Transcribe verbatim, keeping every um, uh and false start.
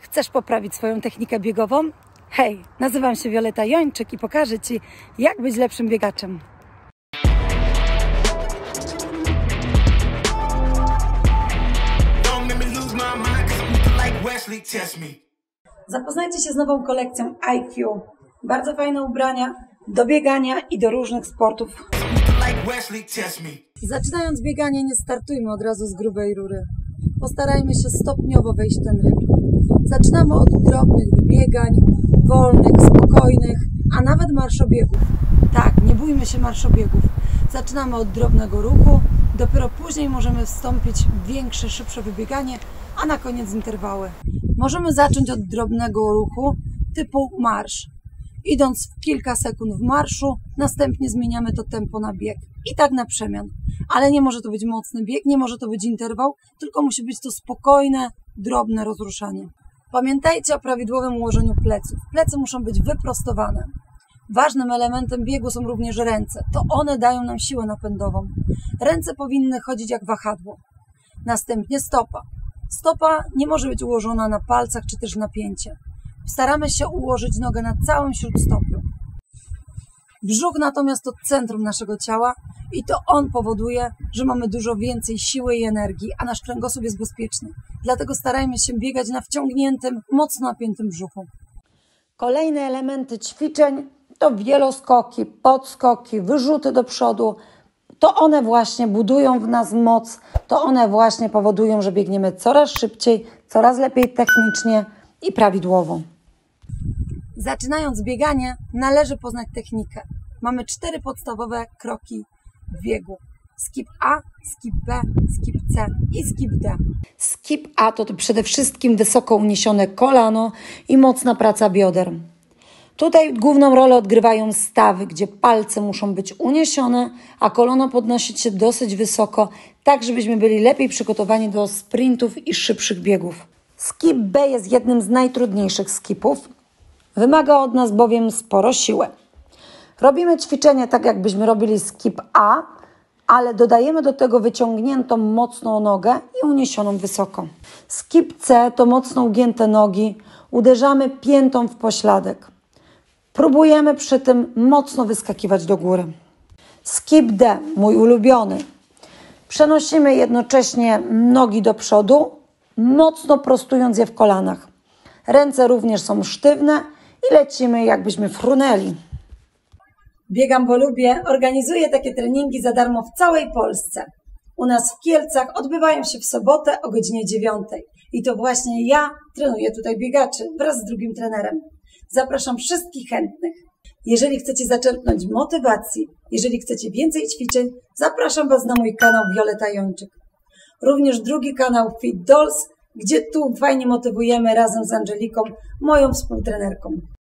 Chcesz poprawić swoją technikę biegową? Hej, nazywam się Wioleta Jończyk i pokażę Ci, jak być lepszym biegaczem. Zapoznajcie się z nową kolekcją I Q. Bardzo fajne ubrania do biegania i do różnych sportów. Zaczynając bieganie, nie startujmy od razu z grubej rury. Postarajmy się stopniowo wejść w ten rytm. Zaczynamy od drobnych wybiegań, wolnych, spokojnych, a nawet marszobiegów. Tak, nie bójmy się marszobiegów. Zaczynamy od drobnego ruchu, dopiero później możemy wstąpić w większe, szybsze wybieganie, a na koniec interwały. Możemy zacząć od drobnego ruchu typu marsz. Idąc w kilka sekund w marszu, następnie zmieniamy to tempo na bieg. I tak na przemian. Ale nie może to być mocny bieg, nie może to być interwał, tylko musi być to spokojne, drobne rozruszanie. Pamiętajcie o prawidłowym ułożeniu pleców. Plecy muszą być wyprostowane. Ważnym elementem biegu są również ręce. To one dają nam siłę napędową. Ręce powinny chodzić jak wahadło. Następnie stopa. Stopa nie może być ułożona na palcach czy też w napięcie. Staramy się ułożyć nogę na całym śródstopiu. Brzuch natomiast to centrum naszego ciała i to on powoduje, że mamy dużo więcej siły i energii, a nasz kręgosłup jest bezpieczny. Dlatego starajmy się biegać na wciągniętym, mocno napiętym brzuchu. Kolejne elementy ćwiczeń to wieloskoki, podskoki, wyrzuty do przodu. To one właśnie budują w nas moc, to one właśnie powodują, że biegniemy coraz szybciej, coraz lepiej technicznie i prawidłowo. Zaczynając bieganie, należy poznać technikę. Mamy cztery podstawowe kroki w biegu. Skip A, skip B, skip C i skip D. Skip A to przede wszystkim wysoko uniesione kolano i mocna praca bioder. Tutaj główną rolę odgrywają stawy, gdzie palce muszą być uniesione, a kolano podnosić się dosyć wysoko, tak żebyśmy byli lepiej przygotowani do sprintów i szybszych biegów. Skip B jest jednym z najtrudniejszych skipów. Wymaga od nas bowiem sporo siły. Robimy ćwiczenie tak, jakbyśmy robili skip A, ale dodajemy do tego wyciągniętą mocną nogę i uniesioną wysoko. Skip C to mocno ugięte nogi, uderzamy piętą w pośladek. Próbujemy przy tym mocno wyskakiwać do góry. Skip D, mój ulubiony. Przenosimy jednocześnie nogi do przodu, mocno prostując je w kolanach. Ręce również są sztywne i lecimy, jakbyśmy frunęli. Biegam, bo lubię. Organizuję takie treningi za darmo w całej Polsce. U nas w Kielcach odbywają się w sobotę o godzinie dziewiątej. I to właśnie ja trenuję tutaj biegaczy wraz z drugim trenerem. Zapraszam wszystkich chętnych. Jeżeli chcecie zaczerpnąć motywacji, jeżeli chcecie więcej ćwiczeń, zapraszam Was na mój kanał Wioleta Jończyk. Również drugi kanał Fit Dolls, gdzie tu fajnie motywujemy razem z Angeliką, moją współtrenerką.